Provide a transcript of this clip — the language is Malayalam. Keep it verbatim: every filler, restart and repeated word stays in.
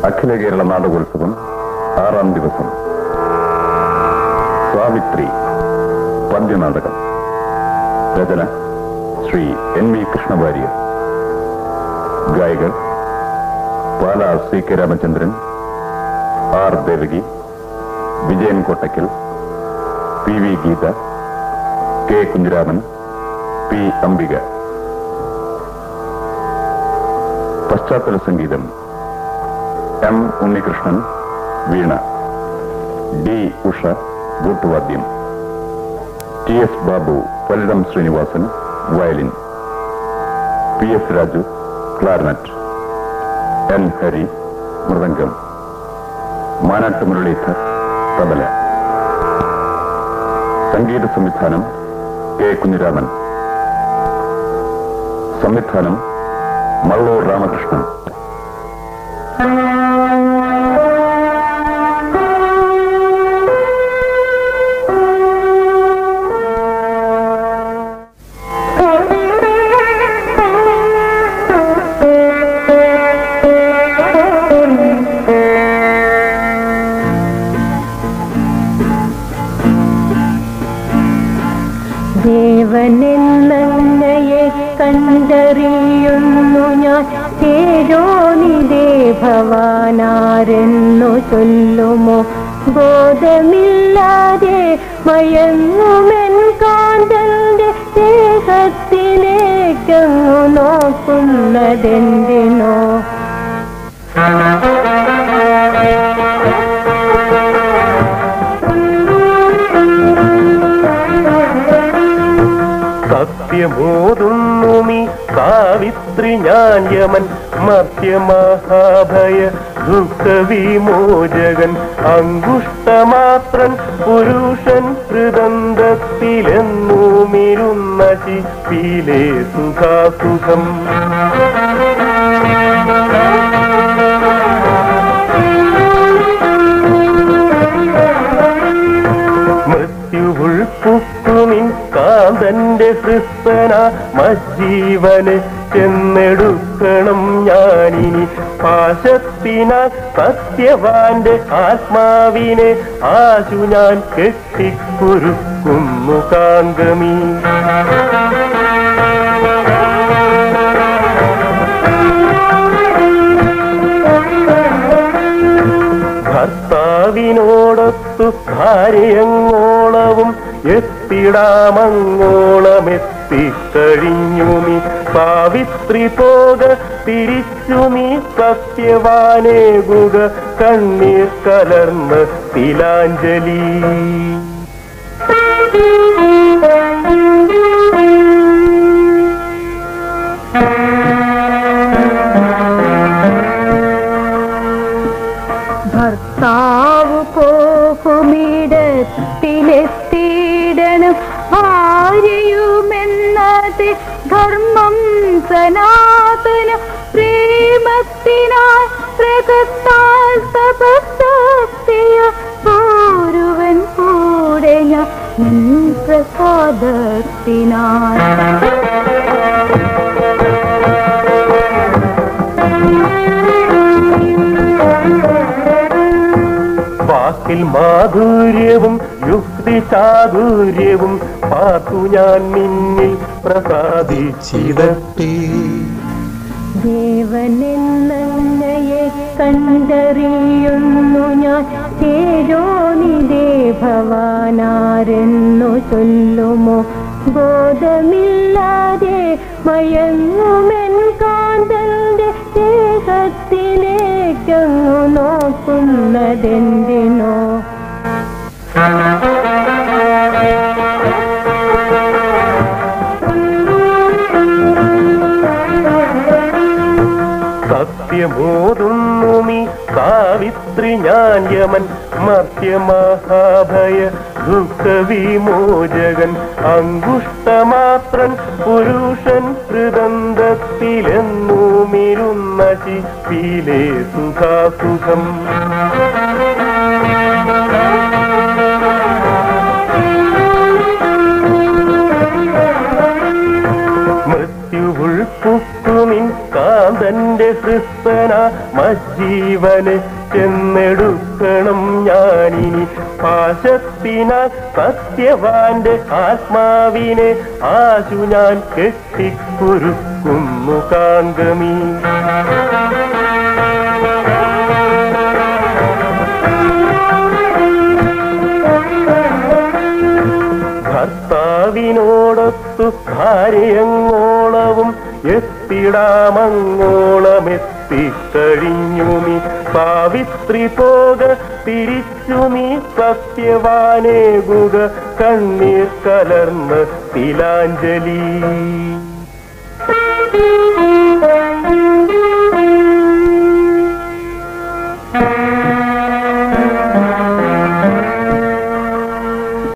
അഖില കേരള നാടകോത്സവം ആറാം ദിവസം. സാവിത്രി പദ്യനാടകം. രചന ശ്രീ എൻ വി കൃഷ്ണവാര്യർ. ഗായകർ Pala C K Ramachandran, R Devaki, Vijayan Kottakkal, P V Geetha, K Kunhiraman, P Ambika. പശ്ചാത്തല സംഗീതം എം ഉണ്ണികൃഷ്ണൻ വീണ, ഡി ഉഷ കൂട്ടുവാദ്യം, T S Babu Pallidam Srinivasan violin, P S Raju clarinet, N Hari mridangam, Manatt Muralidhar tabla. സംഗീത സംവിധാനം കെ കുഞ്ഞിരാമൻ. സംവിധാനം മള്ളൂർ രാമകൃഷ്ണൻ. ദേവനെന്നങ്ങയെ കണ്ടറിയുന്നു ഞാൻ, തേജോനിധേ ഭവാനാരെന്നു ചൊല്ലുമോ? ബോധമില്ലാതെ മയങ്ങുമെൻ കാന്തന്റെ ദേഹത്തിലേക്കങ്ങു നോക്കുന്നതെന്തിനോ? സത്യമോതുന്നുമി സാവിത്രി ഞാൻ യമൻ, മർത്യമഹാഭയ ദുഃഖവിമോചകൻ, അങ്കുഷ്ടമാത്രൻ പുരുഷൻ ഹൃദന്തത്തിലെന്നുമിരുന്ന ചിപ്പിലെ സുഖാസുഖം. മൃത്യുവുൾപ്പുക്കുമിൻ കാന്തന്റെ ഹൃസ്തന മജ്ജീവന് ചെന്നെടുക്കണം ഞാനിനി. പാശത്തിനാ സത്യവാന്റെ ആത്മാവിനെ ആശു ഞാൻ കെട്ടിക്കുരുക്കുന്നു കാന്തമീ. ഭർത്താവിനോടൊത്തു ഭാര്യങ്ങോളവും എത്തിടാമങ്ങോളമെത്തിക്കഴിഞ്ഞു നീ. സാവിത്രി പോക തിരിച്ചു നീ സത്യവാനേകുക കണ്ണീർ കലർന്ന തിലാഞ്ജലി. ഭർത്താവ് പോകുമിടത്തിലെത്തിയിടണം, ഭാര്യയുമെന്നത് ധർമ്മം സനാതന. പ്രേമത്തിനാൽ പ്രകൃതാൽ തപസ്സക്തിയ പൂരുവൻ കൂടെ ഞാൻ പ്രസാദത്തിനാൽ. വാക്കിൽ മാധുര്യവും യുക്തി ചാതുര്യവും പാർത്തു ഞാൻ നിന്നിൽ പ്രസാദിച്ചിടട്ടെ. ദേവനെന്നങ്ങയെ കണ്ടറിയുന്നു ഞാൻ, തേജോനിധേ ഭവാനാരെന്നു ചൊല്ലുമോ? ബോധമില്ലാതെ മയങ്ങുമെൻ കാന്തന്റെ ദേഹത്തിലേക്കങ്ങു നോക്കുന്നതെന്തിനോ? സത്യമോതുന്നുമി സാവിത്രി ഞാൻ യമൻ, മർത്യമഹാഭയ ദുഃഖവിമോചകൻ, അങ്കുഷ്ടമാത്രൻ പുരുഷൻ ഹൃദന്തത്തിലെന്നുമിരുന്ന ചിപ്പിലെ സുഖാസുഖം. മൃത്യുവുൾപ്പുക്കുമിൻ കാ ഭ്രാന്തന്റെ ഹൃസ്സന മജ്ജീവന് ചെന്നെടുക്കണം ഞാനിനി പാശത്തിനാൽ സത്യവാന്റെ ആത്മാവിനെ ആശു ഞാൻ കെട്ടിക്കുരുക്കുന്നു കാന്തമീ. ഭർത്താവിനോടൊത്തു ഭാര്യങ്ങോളവും എത്തിടാമങ്ങോളം എത്തിക്കഴിഞ്ഞു നീ സാവിത്രി പോക തിരിച്ചു നീ സത്യവാനേകുക കണ്ണീർ കലർന്ന തിലാഞ്ജലി.